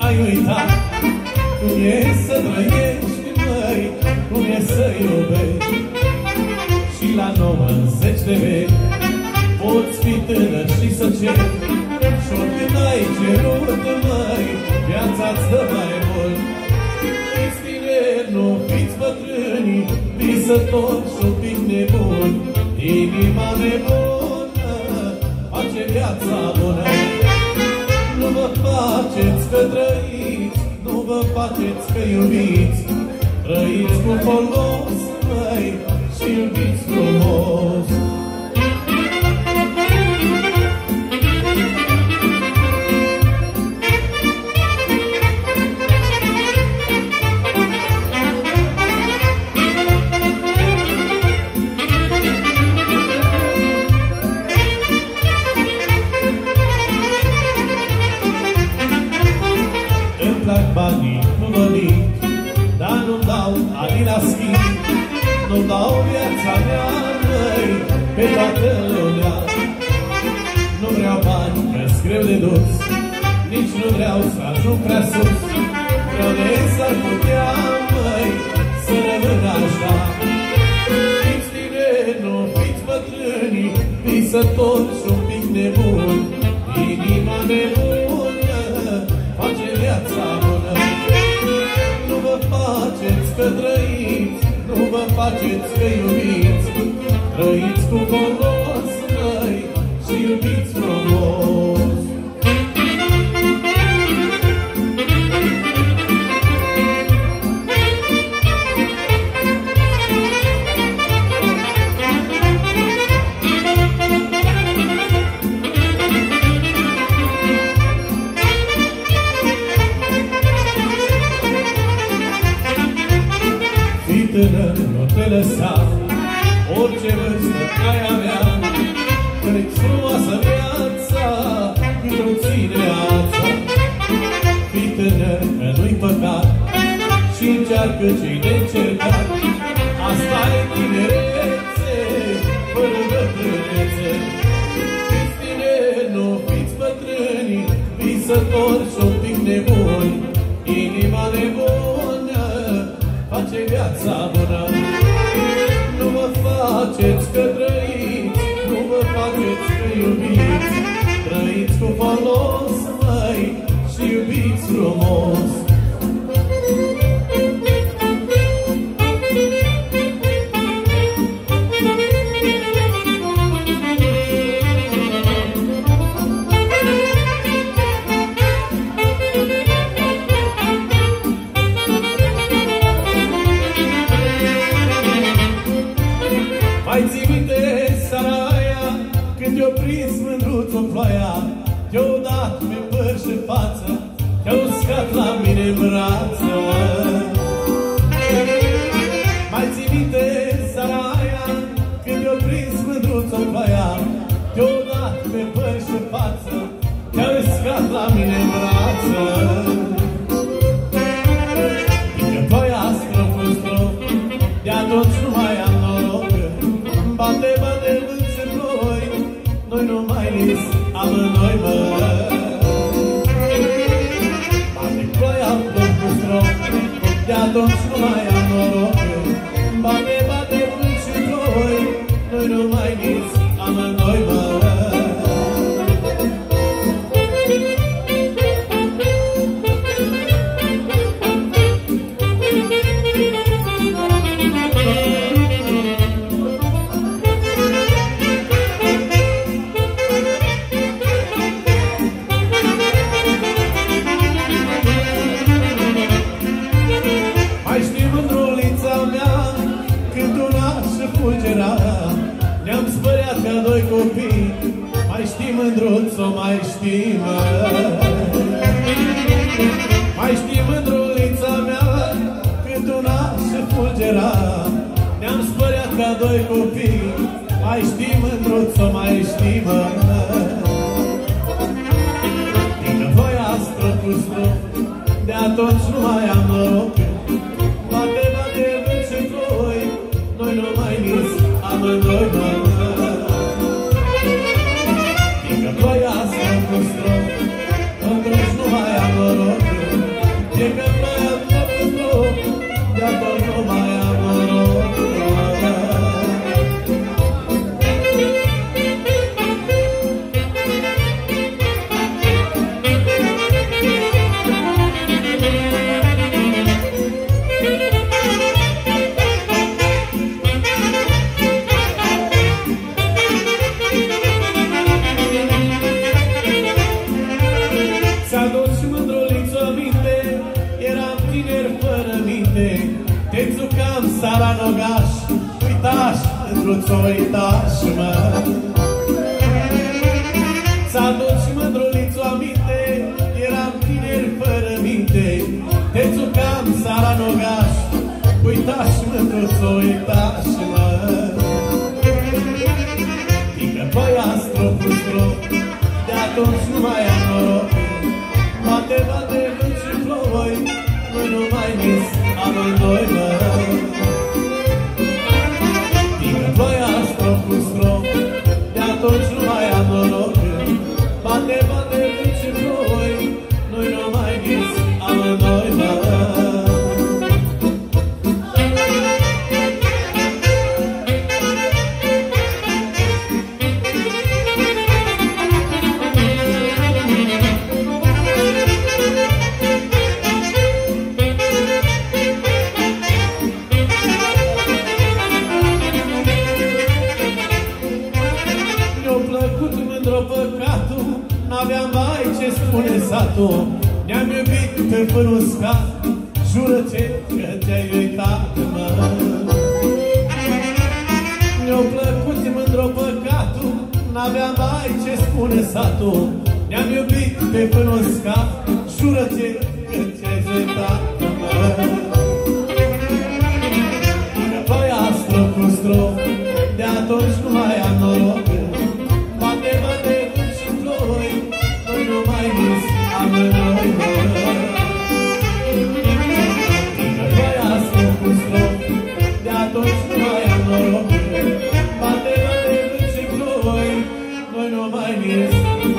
n-ai uitat cum e să trăiești, măi, cum e să iubești. Și la 90 de veci poți fi tânăr și să ceri, și oricând ai cerut, măi, viața-ți dă mai mult. Fiți tineri, nu fiți bătrâni, visători și un pic nebuni. Inima nebună face viața bună. Nu vă faceți că trăiți, nu vă faceți că iubiți. Trăiți cu folos, măi, și iubiți frumos. Banii nu mă mint, dar nu-mi dau ani la schimb. Nu-mi dau viața mea, măi, pe toată lumea. Nu vreau bani, că-s greu de dus, nici nu vreau să ajung prea sus. Vreau de s-ar putea, măi, să rămân așa. Fiți tineri, nu fiți bătrâni, visători și un pic nebuni. Inima nebună face viața bună. Nu vă faceți că trăiți, nu vă faceți că iubiți. Trăiți cu folos, măi, și iubiți frumos. Nu te lăsa, orice vârstă ai avea, că-ți frumoasă viața, cât-o ține ața. Fii tânăr, că nu-i păcat, și încearcă ce-i de încercat. Asta e tinerețe, fără bătrânețe. Fiți tineri, nu fiți bătrâni, visători și un pic nebuni. Inima nebună face viața bună. Nu vă faceți că trăiți, nu vă faceți că iubiți. Trăiți cu folos, măi, și iubiți frumos. Mai ții minte seara aia, când te-o prins mândruț-o ploaia, te-o dat pe păr și față, te-o uscat la mine în brață. Mai ții minte seara aia, când te-o prins mândruț-o ploaia, te-o dat pe păr și față, te-o uscat la mine în brață. Că ploaia strop în strop, de-atunci nu mai am noroc. Bate, bate, vânt și ploi, noi nu mai nis amândoi, mă. Bate ploaia, plop cu strop, de-atunci nu mai am noroc. Bate, bate, vânt și ploi, noi nu mai nis amândoi, mă. Ne-am spăriat ca doi copii, mai știi mândruț-o, mai știi, mă. Mai știi mândrulița mea, cât una se fulgera. Ne-am spăriat ca doi copii, mai știi mândruț-o, mai știi, mă. Din voia strop cu strop, de atunci nu mai am noroc. Bate, bate, vânt și ploi, noi nu mai nis amândoi, mă. Din că ploia strop cu strop, atunci nu mai am noroc. fără minte, te țucam sara în ogaș, uitaș, într-o-ți uitaș, mă. Ți-aduci mândrulițu aminte, eram tineri fără minte, te țucam sara în ogaș, uitaș, mândruț, uitaș, mă. Fică păia strop cu strop, de atunci nu mai am noroc, bate, bate, vânt și ploi, noi nu mai nis amândoi, mă. Fică păia strop cu strop, de atunci nu mai am noroc, bate, bate, vânt și ploi, noi nu mai nis amândoi, mă. N-aveam mai ce spune satul, ne-am iubit pe pânul scat, jură-te că te-ai uitat, mă. Ne-a plăcut mândr-o păcatul, n-aveam mai ce spune satul, ne-am iubit pe pânul scat, jură-te că te-ai uitat, mă. Că păia strop cu strop, de atunci nu mai am noroc, bate, bate, vânt și ploi, noi nu mai nis amândoi, mă. Că păia strop cu strop, de atunci nu mai am noroc, bate, bate, vânt și ploi, noi nu mai nis